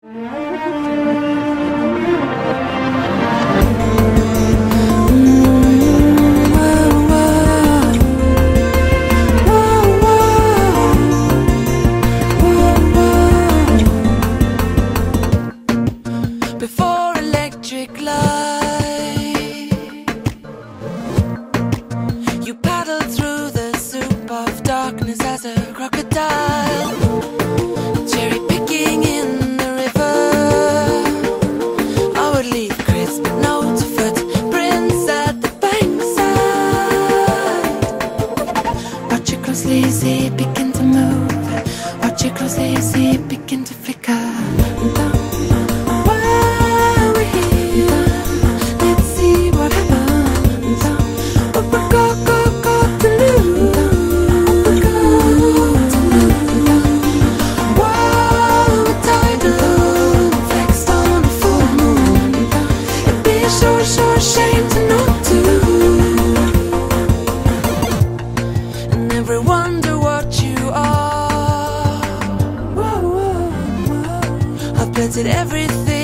Before electric light, you paddled through the soup of darkness as a crocodile, cherry picking in the river. I would leave crisp notes, footprints at the bankside. Watch it closely, see it begin to move. Watch it closely, see it begin to flicker. Everything